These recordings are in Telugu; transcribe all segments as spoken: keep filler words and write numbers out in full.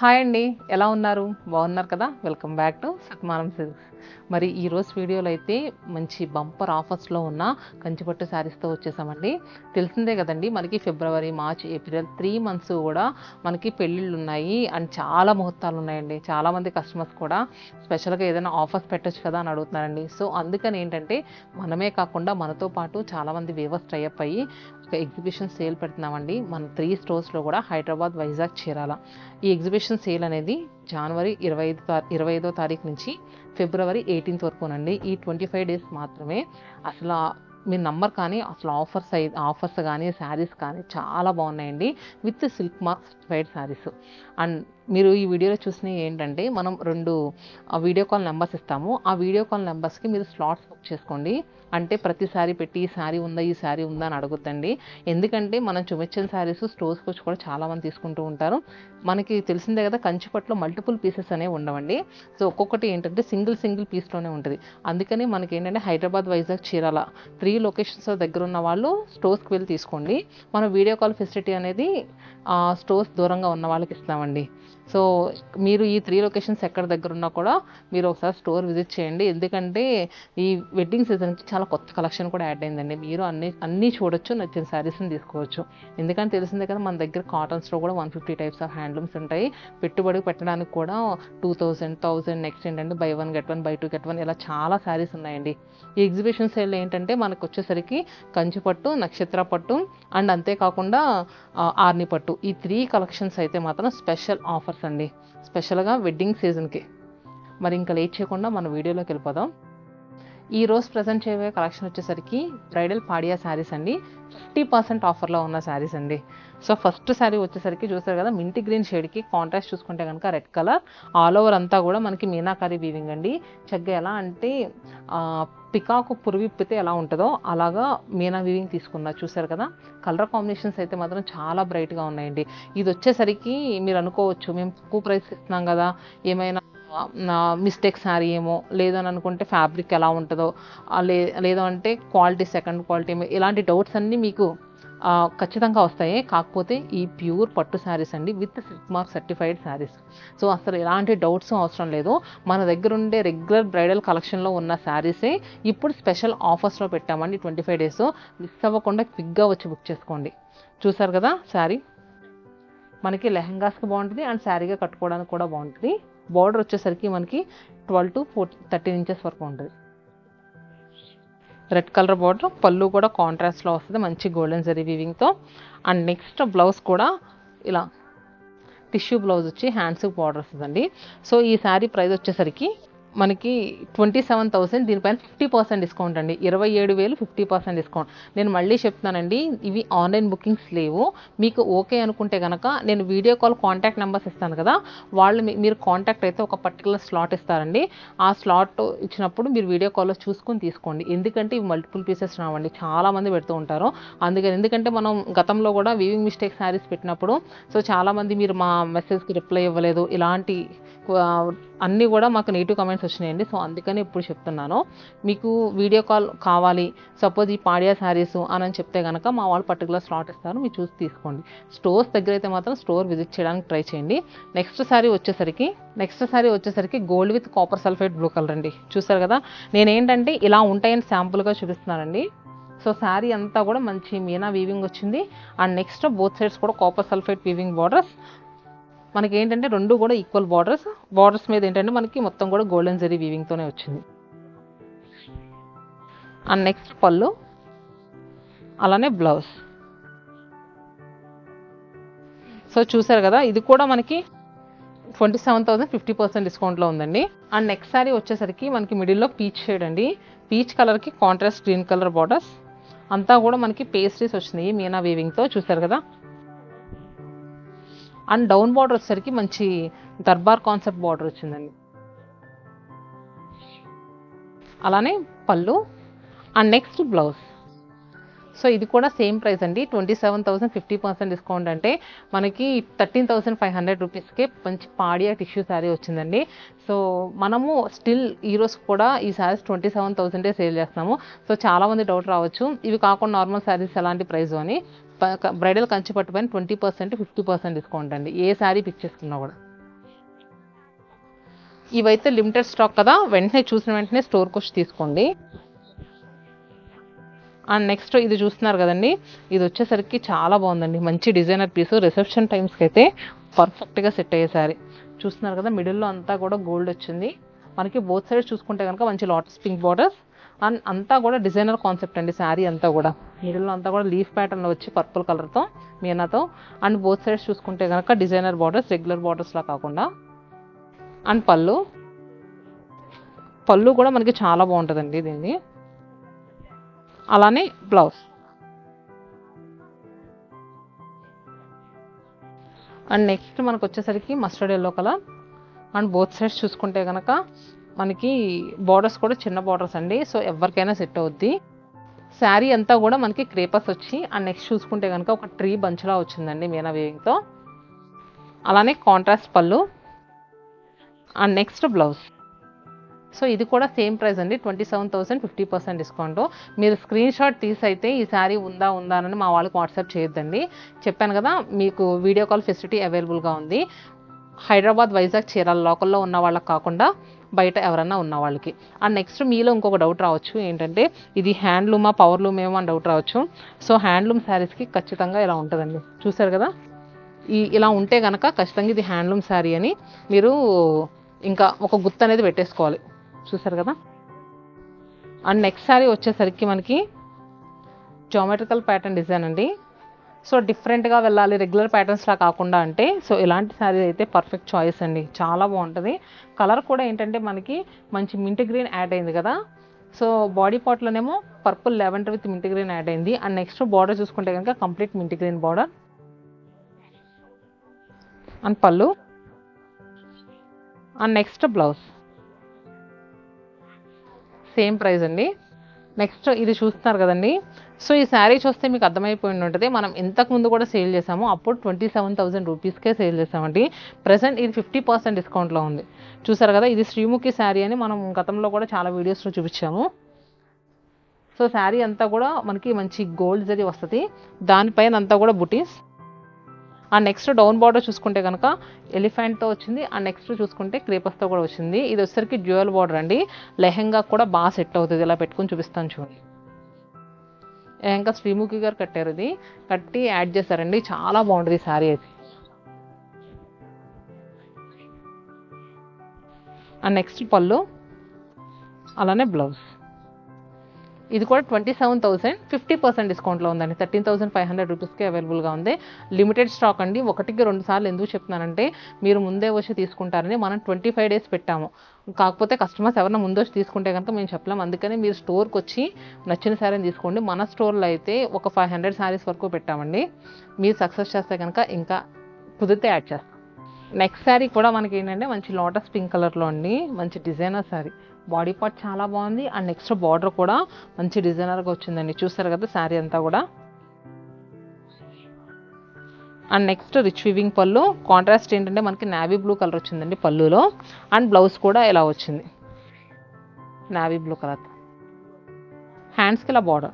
హాయ్ అండి, ఎలా ఉన్నారు? బాగున్నారు కదా? Welcome back to Satmanam silks. మరి ఈరోజు వీడియోలో అయితే మంచి బంపర్ ఆఫర్స్లో ఉన్న కంచిపట్టు శారీస్తో వచ్చేసామండి. తెలిసిందే కదండి, మనకి February, March, April three months కూడా మనకి పెళ్ళిళ్ళు ఉన్నాయి అండ్ చాలా ముహూర్తాలు ఉన్నాయండి. చాలామంది కస్టమర్స్ కూడా స్పెషల్గా ఏదైనా ఆఫర్స్ పెట్టచ్చు కదా అని అడుగుతున్నారండి. సో అందుకని ఏంటంటే మనమే కాకుండా మనతో పాటు చాలామంది వేవర్స్ టైఅప్ అయ్యి ఒక ఎగ్జిబిషన్ సేల్ పెడుతున్నామండి. మన త్రీ స్టోర్స్లో కూడా హైదరాబాద్, వైజాగ్, చీరాల. ఈ ఎగ్జిబిషన్ సేల్ అనేది జనవరి ఇరవై ఐదు ఇరవై ఐదో తారీఖు నుంచి ఫిబ్రవరి ఎయిటీన్త్ వరకునండి. ఈ ట్వంటీ ఫైవ్ డేస్ మాత్రమే. అసలు మీ నంబర్ కానీ అసలు ఆఫర్స్ అయి ఆఫర్స్ కానీ శారీస్ కానీ చాలా బాగున్నాయండి, with silk mark certified sarees. And మీరు ఈ వీడియోలో చూసినవి ఏంటంటే మనం రెండు వీడియో కాల్ నెంబర్స్ ఇస్తాము. ఆ వీడియో కాల్ నెంబర్స్కి మీరు స్లాట్స్ బుక్ చేసుకోండి. అంటే ప్రతిసారి పెట్టి ఈ శారీ ఉందా ఈ శారీ ఉందా అని అడగొద్దండి. ఎందుకంటే మనం చూపించిన శారీస్ స్టోర్స్కి వచ్చి కూడా చాలామంది తీసుకుంటూ ఉంటారు. మనకి తెలిసిందే కదా, కంచిపట్టులో మల్టిపుల్ పీసెస్ అనేవి ఉండవండి. సో ఒక్కొక్కటి ఏంటంటే సింగిల్ సింగిల్ పీస్లోనే ఉంటుంది. అందుకని మనకి ఏంటంటే హైదరాబాద్, వైజాగ్, చీరాల త్రీ లొకేషన్స్ దగ్గర ఉన్న వాళ్ళు స్టోర్స్కి వెళ్ళి తీసుకోండి. మనం వీడియో కాల్ ఫెసిలిటీ అనేది స్టోర్స్ దూరంగా ఉన్న వాళ్ళకి ఇస్తామండి. సో మీరు ఈ త్రీ లొకేషన్స్ ఎక్కడ దగ్గర ఉన్నా కూడా మీరు ఒకసారి స్టోర్ విజిట్ చేయండి. ఎందుకంటే ఈ వెడ్డింగ్ సీజన్కి చాలా కొత్త కలెక్షన్ కూడా యాడ్ అయిందండి. మీరు అన్ని అన్నీ చూడొచ్చు, నచ్చిన శారీస్ని తీసుకోవచ్చు. ఎందుకంటే తెలిసిందే కదా, మన దగ్గర కాటన్స్లో కూడా one fifty types of handlooms ఉంటాయి. పెట్టుబడి పెట్టడానికి కూడా టూ థౌజండ్ థౌజండ్ నెక్స్ట్ ఏంటంటే buy one get one, buy two get one, ఇలా చాలా శారీస్ ఉన్నాయండి. ఈ ఎగ్జిబిషన్ సేల్ ఏంటంటే మనకు వచ్చేసరికి కంచిపట్టు, నక్షత్ర పట్టు అండ్ అంతేకాకుండా ఆర్ని పట్టు, ఈ త్రీ కలెక్షన్స్ అయితే మాత్రం స్పెషల్ ఆఫర్స్ అండి, స్పెషల్గా వెడ్డింగ్ సీజన్కి. మరి ఇంకా లేట్ చేయకుండా మన వీడియోలోకి వెళ్ళిపోదాం. ఈ రోజు ప్రజెంట్ చేయబోయే కలెక్షన్ వచ్చేసరికి బ్రైడల్ పాడియా శారీస్ అండి. ఫిఫ్టీ పర్సెంట్ ఆఫర్లో ఉన్న శారీస్ అండి. సో ఫస్ట్ శారీ వచ్చేసరికి చూస్తారు కదా, మింటి గ్రీన్ షేడ్కి కాంట్రాస్ట్ చూసుకుంటే కనుక రెడ్ కలర్, ఆల్ ఓవర్ అంతా కూడా మనకి మీనాకారి వీవింగ్ అండి. చక్కగా ఎలా అంటే పికాకు పురువిప్పితే ఎలా ఉంటుందో అలాగా మీనా వీవింగ్ తీసుకున్నారు. చూసారు కదా, కలర్ కాంబినేషన్స్ అయితే మాత్రం చాలా బ్రైట్గా ఉన్నాయండి. ఇది వచ్చేసరికి మీరు అనుకోవచ్చు మేము తక్కువ ప్రైస్ ఇస్తున్నాం కదా, ఏమైనా మిస్టేక్ శారీ ఏమో, లేదని అనుకుంటే ఫ్యాబ్రిక్ ఎలా ఉంటుందో, లే లేదో అంటే క్వాలిటీ సెకండ్ క్వాలిటీ ఏమో, ఇలాంటి డౌట్స్ అన్నీ మీకు ఖచ్చితంగా వస్తాయి. కాకపోతే ఈ ప్యూర్ పట్టు శారీస్ అండి, with silk mark certified sarees. So అసలు ఎలాంటి డౌట్స్ అవసరం లేదు. మన దగ్గర ఉండే రెగ్యులర్ బ్రైడల్ కలెక్షన్లో ఉన్న శారీసే ఇప్పుడు స్పెషల్ ఆఫర్స్లో పెట్టామండి. ట్వంటీ ఫైవ్ డేస్ మిస్ అవ్వకుండా క్విక్గా వచ్చి బుక్ చేసుకోండి. చూసారు కదా, శారీ మనకి లెహంగాస్కి బాగుంటుంది అండ్ శారీగా కట్టుకోవడానికి కూడా బాగుంటుంది. బార్డర్ వచ్చేసరికి మనకి twelve to forty thirteen inches వరకు ఉంటుంది. రెడ్ కలర్ బార్డర్, పళ్ళు కూడా కాంట్రాస్ట్లో వస్తుంది మంచి గోల్డెన్ జరీ వీవింగ్తో. అండ్ నెక్స్ట్ బ్లౌజ్ కూడా ఇలా టిష్యూ బ్లౌజ్ వచ్చి హ్యాండ్స్కి బార్డర్ వస్తుందండి. సో ఈ శారీ ప్రైస్ వచ్చేసరికి మనకి ట్వంటీ సెవెన్ థౌసండ్ దీనిపైన ఫిఫ్టీ పర్సెంట్ డిస్కౌంట్ అండి. ఇరవై ఏడు వేలు ఫిఫ్టీ పర్సెంట్ డిస్కౌంట్. నేను మళ్ళీ చెప్తున్నానండి, ఇవి ఆన్లైన్ బుకింగ్స్ లేవు. మీకు ఓకే అనుకుంటే కనుక నేను వీడియో కాల్ కాంటాక్ట్ నెంబర్స్ ఇస్తాను కదా, వాళ్ళు మీరు కాంటాక్ట్ అయితే ఒక పర్టికులర్ స్లాట్ ఇస్తారండి. ఆ స్లాట్ ఇచ్చినప్పుడు మీరు వీడియో కాల్లో చూసుకొని తీసుకోండి. ఎందుకంటే ఇవి మల్టిపుల్ పీసెస్ రావండి, చాలామంది పెడుతూ ఉంటారు. అందుకని ఎందుకంటే మనం గతంలో కూడా వీవింగ్ మిస్టేక్ శారీస్ పెట్టినప్పుడు సో చాలామంది మీరు మా మెసేజ్కి రిప్లై ఇవ్వలేదు, ఇలాంటి అన్నీ కూడా మాకు నెగిటివ్ కమెంట్స్ వచ్చినాయండి. సో అందుకని ఇప్పుడు చెప్తున్నాను, మీకు వీడియో కాల్ కావాలి సపోజ్ ఈ పాడియా శారీస్ అని చెప్తే కనుక మా వాళ్ళు పర్టికులర్ స్లాట్ ఇస్తారు, మీరు చూసి తీసుకోండి. స్టోర్స్ దగ్గర అయితే మాత్రం స్టోర్ విజిట్ చేయడానికి ట్రై చేయండి. నెక్స్ట్ శారీ వచ్చేసరికి నెక్స్ట్ శారీ వచ్చేసరికి gold with copper sulphate blue colour అండి. చూసారు కదా, నేనేంటంటే ఇలా ఉంటాయని శాంపుల్గా చూపిస్తున్నానండి. సో శారీ అంతా కూడా మంచి మీనా వీవింగ్ వచ్చింది. అండ్ నెక్స్ట్ బోత్ సైడ్స్ కూడా కాపర్ సల్ఫేట్ వీవింగ్ బార్డర్స్. మనకి ఏంటంటే రెండు కూడా ఈక్వల్ బార్డర్స్. బార్డర్స్ మీద ఏంటంటే మనకి మొత్తం కూడా గోల్డెన్ జరీ వీవింగ్తోనే వచ్చింది. అండ్ నెక్స్ట్ పళ్ళు, అలానే బ్లౌజ్. సో చూసారు కదా, ఇది కూడా మనకి twenty seven thousand fifty percent డిస్కౌంట్లో ఉందండి. అండ్ నెక్స్ట్ శారీ వచ్చేసరికి మనకి మిడిల్లో పీచ్ షేడ్ అండి. పీచ్ కలర్కి కాంట్రాస్ట్ గ్రీన్ కలర్ బార్డర్స్, అంతా కూడా మనకి పేస్ట్రీస్ వచ్చినాయి మీనా వీవింగ్తో. చూసారు కదా, అండ్ డౌన్ బార్డర్ వచ్చేసరికి మంచి దర్బార్ కాన్సెప్ట్ బార్డర్ వచ్చిందండి. అలానే పళ్ళు అండ్ నెక్స్ట్ బ్లౌజ్. సో ఇది కూడా సేమ్ ప్రైస్ అండి, twenty seven thousand fifty percent discount అంటే మనకి థర్టీన్ థౌసండ్ ఫైవ్ హండ్రెడ్ రూపీస్కే మంచి పాడియా టిష్యూ శారీ వచ్చిందండి. సో మనము స్టిల్ ఈరోజు కూడా ఈ శారీస్ ట్వంటీ సెవెన్ థౌసండే సేల్ చేస్తాము. సో చాలామంది డౌట్ రావచ్చు, ఇవి కాకుండా నార్మల్ శారీస్ ఎలాంటి ప్రైస్ అని. బ్రైడల్ కంచి పట్టు పైన twenty percent fifty percent discount అండి, ఏ శారీ పిక్ చేసుకున్నా కూడా. ఇవైతే లిమిటెడ్ స్టాక్ కదా, వెంటనే చూసిన వెంటనే స్టోర్కి వచ్చి తీసుకోండి. అండ్ నెక్స్ట్ ఇది చూస్తున్నారు కదండి, ఇది వచ్చేసరికి చాలా బాగుందండి, మంచి డిజైనర్ పీసు. రిసెప్షన్ టైమ్స్కి అయితే పర్ఫెక్ట్గా సెట్ అయ్యే శారీ. చూస్తున్నారు కదా, మిడిల్లో అంతా కూడా గోల్డ్ వచ్చింది. మనకి బోత్ సైడ్ చూసుకుంటే కనుక మంచి లాటస్ పింక్ బార్డర్స్ అండ్ అంతా కూడా డిజైనర్ కాన్సెప్ట్ అండి. శారీ అంతా కూడా మిడిల్లో అంతా కూడా లీఫ్ ప్యాటర్న్లో వచ్చి పర్పుల్ కలర్తో మీనాతో. అండ్ బోత్ సైడ్స్ చూసుకుంటే కనుక డిజైనర్ బార్డర్స్, రెగ్యులర్ బార్డర్స్లా కాకుండా. అండ్ పళ్ళు పళ్ళు కూడా మనకి చాలా బాగుంటుందండి దీన్ని. అలానే బ్లౌజ్. అండ్ నెక్స్ట్ మనకు వచ్చేసరికి mustard yellow colour. And both sides చూసుకుంటే కనుక మనకి బార్డర్స్ కూడా చిన్న బార్డర్స్ అండి, సో ఎవరికైనా సెట్ అవుద్ది. శారీ అంతా కూడా మనకి క్రేపర్స్ వచ్చి, అండ్ నెక్స్ట్ చూసుకుంటే కనుక ఒక ట్రీ బంచ్లా వచ్చిందండి మీనా వేవింగ్తో. అలానే కాంట్రాస్ట్ పళ్ళు. And next blouse. సో ఇది కూడా సేమ్ ప్రైస్ అండి, twenty seven thousand fifty percent discount. మీరు స్క్రీన్ షాట్ తీసి అయితే ఈ శారీ ఉందా ఉందా అని మా వాళ్ళకి వాట్సాప్ చేయొద్దండి. చెప్పాను కదా, మీకు వీడియో కాల్ ఫెసిలిటీ అవైలబుల్గా ఉంది. హైదరాబాద్, వైజాగ్, చీరాల లోకల్లో ఉన్న వాళ్ళకి కాకుండా బయట ఎవరన్నా ఉన్న వాళ్ళకి. అండ్ నెక్స్ట్ మీలో ఇంకొక డౌట్ రావచ్చు, ఏంటంటే ఇది హ్యాండ్లూమా పవర్లూమ్ ఏమో అని డౌట్ రావచ్చు. సో హ్యాండ్లూమ్ శారీస్కి ఖచ్చితంగా ఇలా ఉంటుందండి. చూసారు కదా, ఈ ఇలా ఉంటే కనుక ఖచ్చితంగా ఇది హ్యాండ్లూమ్ శారీ అని మీరు ఇంకా ఒక గుర్తు అనేది పెట్టేసుకోవాలి. చూసారు కదా. అండ్ నెక్స్ట్ శారీ వచ్చేసరికి మనకి జామెట్రికల్ ప్యాటర్న్ డిజైన్ అండి. సో డిఫరెంట్గా వెళ్ళాలి, రెగ్యులర్ ప్యాటర్న్స్లా కాకుండా అంటే సో ఇలాంటి శారీ అయితే పర్ఫెక్ట్ చాయిస్ అండి, చాలా బాగుంటుంది. కలర్ కూడా ఏంటంటే మనకి మంచి మింట్ గ్రీన్ యాడ్ అయింది కదా. సో బాడీ పార్ట్లోనేమో purple lavender with mint green add అయింది. అండ్ నెక్స్ట్ బార్డర్ చూసుకుంటే కనుక complete mint green border. And పళ్ళు. And next blouse. Same price అండి. నెక్స్ట్ ఇది చూస్తున్నారు కదండి, సో ఈ శారీ చూస్తే మీకు అర్థమైపోయి ఉంటుంది, మనం ఇంతకుముందు కూడా సేల్ చేసాము, అప్పుడు ట్వంటీ సెవెన్ థౌసండ్ రూపీస్కే సేల్ చేసామండి. ప్రజెంట్ ఇది ఫిఫ్టీ పర్సెంట్ డిస్కౌంట్లో ఉంది. చూసారు కదా, ఇది శ్రీముఖి శారీ అని మనం గతంలో కూడా చాలా వీడియోస్లో చూపించాము. సో శారీ అంతా కూడా మనకి మంచి గోల్డ్ జరీ వస్తుంది, దానిపైన అంతా కూడా బుటీస్. అండ్ నెక్స్ట్ డౌన్ బార్డర్ చూసుకుంటే కనుక ఎలిఫెంట్తో వచ్చింది. అండ్ నెక్స్ట్ చూసుకుంటే క్రేపర్స్తో కూడా వచ్చింది. ఇది వచ్చేసరికి డ్యూయల్ బార్డర్ అండి, లెహెంగా కూడా బాగా సెట్ అవుతుంది. ఇలా పెట్టుకుని చూపిస్తాను చూడండి. లెహెంగా శ్రీముఖి గారు కట్టారు, ఇది కట్టి యాడ్ చేశారండి, చాలా బాగుంటుంది ఈ శారీ అయితే. అండ్ నెక్స్ట్ పళ్ళు. అలానే బ్లౌజ్. ఇది కూడా twenty seven thousand fifty percent డిస్కౌంట్లో ఉందండి, థర్టీన్ థౌసండ్ ఫైవ్ హండ్రెడ్ రూపీస్కి అవైలబుల్గా ఉంది. లిమిటెడ్ స్టాక్ అండి. ఒకటికి రెండు సార్లు ఎందుకు చెప్తున్నానంటే మీరు ముందే వచ్చి తీసుకుంటారని. మనం ట్వంటీ ఫైవ్ డేస్ పెట్టాము, కాకపోతే కస్టమర్స్ ఎవరైనా ముందు వచ్చి తీసుకుంటే కనుక మేము చెప్పలేము. అందుకని మీరు స్టోర్కి వచ్చి నచ్చిన శారీని తీసుకోండి. మన స్టోర్లో అయితే ఒక ఫైవ్ హండ్రెడ్ శారీస్ వరకు పెట్టామండి. మీరు సక్సెస్ చేస్తే కనుక ఇంకా కుదిరితే యాడ్ చేస్తాం. నెక్స్ట్ శారీ కూడా మనకి ఏంటంటే మంచి లోటస్ పింక్ కలర్లో అండి, మంచి డిజైనర్ శారీ. బాడీ పార్ట్ చాలా బాగుంది. అండ్ నెక్స్ట్ బార్డర్ కూడా మంచి డిజైనర్గా వచ్చిందండి. చూస్తారు కదా శారీ అంతా కూడా. అండ్ నెక్స్ట్ రిచ్ వివింగ్ పళ్ళు. కాంట్రాస్ట్ ఏంటంటే మనకి నావీ బ్లూ కలర్ వచ్చిందండి పళ్ళులో. అండ్ బ్లౌజ్ కూడా ఇలా వచ్చింది నావీ బ్లూ కలర్. హ్యాండ్స్కి ఇలా బార్డర్.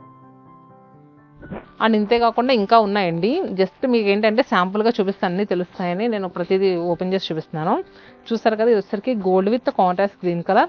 అండ్ ఇంతే కాకుండా ఇంకా ఉన్నాయండి, జస్ట్ మీకు ఏంటంటే శాంపుల్గా చూపిస్తాను, అన్నీ తెలుస్తాయని నేను ప్రతిదీ ఓపెన్ చేసి చూపిస్తున్నాను. చూస్తారు కదా, ఇది వచ్చేసరికి gold with contrast green colour.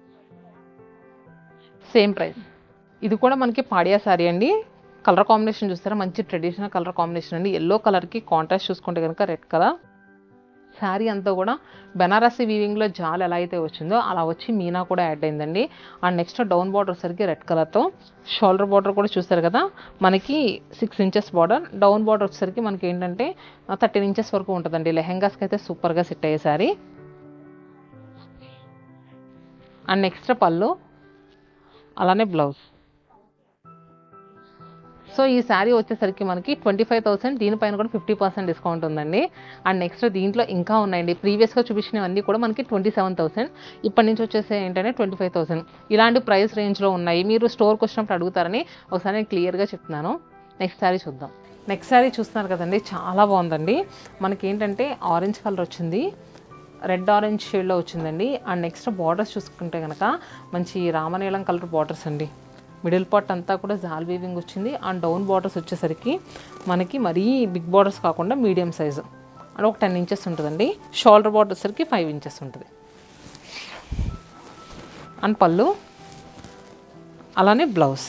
Same price. ఇది కూడా మనకి పాడియా శారీ అండి. కలర్ కాంబినేషన్ చూస్తారా, మంచి ట్రెడిషనల్ కలర్ కాంబినేషన్ అండి. ఎల్లో కలర్కి కాంట్రాస్ట్ చూసుకుంటే కనుక రెడ్ కలర్. శారీ అంతా కూడా బెనారసీ వీవింగ్లో జాల్ ఎలా అయితే వచ్చిందో అలా వచ్చి మీనా కూడా యాడ్ అయిందండి. అండ్ నెక్స్ట్ డౌన్ బార్డర్ వచ్చేసరికి రెడ్ కలర్తో. షోల్డర్ బార్డర్ కూడా చూస్తారు కదా, మనకి six inches border. Down border వచ్చేసరికి మనకి ఏంటంటే థర్టీన్ ఇంచెస్ వరకు ఉంటుందండి. లెహెంగాస్కి అయితే సూపర్గా సెట్ అయ్యే శారీ. అండ్ నెక్స్ట్ పళ్ళు. అలానే బ్లౌజ్. సో ఈ శారీ వచ్చేసరికి మనకి ట్వంటీ ఫైవ్ థౌసండ్ దీనిపైన కూడా ఫిఫ్టీ పర్సెంట్ డిస్కౌంట్ ఉందండి. అండ్ నెక్స్ట్ దీంట్లో ఇంకా ఉన్నాయండి. ప్రీవియస్గా చూపించినవన్నీ కూడా మనకి ట్వంటీ సెవెన్ థౌసండ్ ఇప్పటి నుంచి వచ్చేసి ఏంటంటే ట్వంటీ ఫైవ్ థౌసండ్ ఇలాంటి ప్రైస్ రేంజ్లో ఉన్నాయి. మీరు స్టోర్కి వచ్చినప్పుడు అడుగుతారని ఒకసారి నేను క్లియర్గా చెప్తున్నాను. నెక్స్ట్ శారీ చూద్దాం. నెక్స్ట్ శారీ చూస్తున్నారు కదండి, చాలా బాగుందండి. మనకి ఏంటంటే ఆరెంజ్ కలర్ వచ్చింది, రెడ్ ఆరెంజ్ షేడ్లో వచ్చిందండి. అండ్ నెక్స్ట్ బార్డర్స్ చూసుకుంటే కనుక మంచి రామనీలం కలర్ బార్డర్స్ అండి. మిడిల్ పార్ట్ అంతా కూడా జాల్ వీవింగ్ వచ్చింది. అండ్ డౌన్ బార్డర్స్ వచ్చేసరికి మనకి మరీ బిగ్ బార్డర్స్ కాకుండా మీడియం సైజు అండ్ ఒక టెన్ ఇంచెస్ ఉంటుందండి. షోల్డర్ బార్డర్ వచ్చేసరికి ఫైవ్ ఇంచెస్ ఉంటుంది. అండ్ పళ్ళు, అలానే బ్లౌజ్.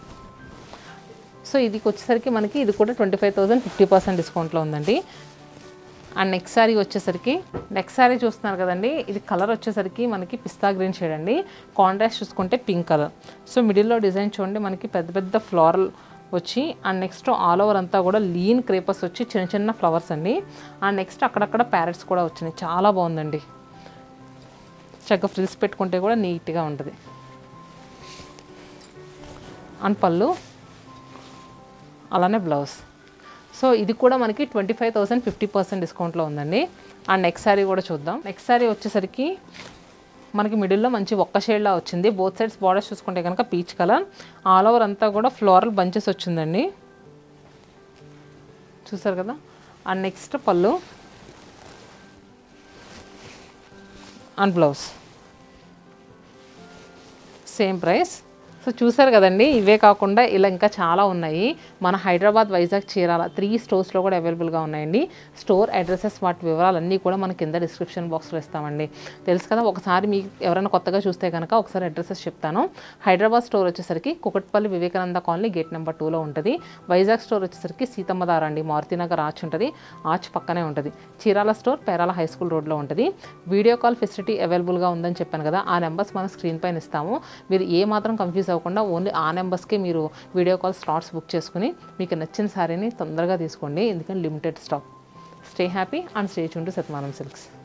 సో ఇది వచ్చేసరికి మనకి ఇది కూడా twenty five thousand fifty percent డిస్కౌంట్లో ఉందండి. అండ్ నెక్స్ట్ శారీ వచ్చేసరికి నెక్స్ట్ శారీ చూస్తున్నారు కదండి, ఇది కలర్ వచ్చేసరికి మనకి పిస్తా గ్రీన్ షేడ్ అండి. కాంట్రాస్ట్ చూసుకుంటే పింక్ కలర్. సో మిడిల్లో డిజైన్ చూడండి మనకి పెద్ద పెద్ద ఫ్లోరల్ వచ్చి, అండ్ నెక్స్ట్ ఆల్ ఓవర్ అంతా కూడా లీన్ క్రేపర్స్ వచ్చి చిన్న చిన్న ఫ్లవర్స్ అండి. అండ్ నెక్స్ట్ అక్కడక్కడ ప్యారెట్స్ కూడా వచ్చినాయి. చాలా బాగుందండి. చక్కగా ఫ్రిల్స్ పెట్టుకుంటే కూడా నీట్గా ఉంటుంది. అండ్ పళ్ళు, అలానే బ్లౌజ్. సో ఇది కూడా మనకి twenty five thousand fifty percent డిస్కౌంట్లో ఉందండి. అండ్ నెక్స్ట్ శారీ కూడా చూద్దాం. నెక్స్ట్ శారీ వచ్చేసరికి మనకి మిడిల్లో మంచి ఒక్క షేడ్లా వచ్చింది. బోత్ సైడ్స్ బార్డర్స్ చూసుకుంటే కనుక పీచ్ కలర్, ఆల్ ఓవర్ అంతా కూడా ఫ్లోరల్ బంచెస్ వచ్చిందండి. చూసారు కదా. అండ్ నెక్స్ట్ పళ్ళు and blouse. Same price. So చూసారు కదండి, ఇవే కాకుండా ఇలా ఇంకా చాలా ఉన్నాయి. మన హైదరాబాద్, వైజాగ్, చీరాల త్రీ స్టోర్స్లో కూడా అవైలబుల్గా ఉన్నాయండి. స్టోర్ అడ్రసెస్ వాటి వివరాలన్నీ కూడా మన కింద డిస్క్రిప్షన్ బాక్స్లో ఇస్తామండి. తెలుసు కదా. ఒకసారి మీకు ఎవరైనా కొత్తగా చూస్తే కనుక ఒకసారి అడ్రసెస్ చెప్తాను. హైదరాబాద్ స్టోర్ వచ్చేసరికి Kukatpally Vivekananda colony gate number టూలో ఉంటుంది. వైజాగ్ స్టోర్ వచ్చేసరికి సీతమ్మదార అండి, మారుతినగర్ ఆర్చ్ ఉంటుంది. ఆర్చ్ పక్కనే ఉంటుంది. Chirala store Perala high school రోడ్లో ఉంటుంది. వీడియో కాల్ ఫెసిలిటీ అవైలబుల్గా ఉందని చెప్పాను కదా, ఆ నెంబర్స్ మనం స్క్రీన్ పైన ఇస్తాము. మీరు ఏ మాత్రం కన్ఫ్యూజ్ అవ్వకుండా ఓన్లీ ఆ నెంబర్స్కి మీరు వీడియో కాల్ స్లాట్స్ బుక్ చేసుకుని మీకు నచ్చిన శారీని తొందరగా తీసుకోండి. ఎందుకంటే limited stock. Stay happy and stay tune to Satyamanam silks.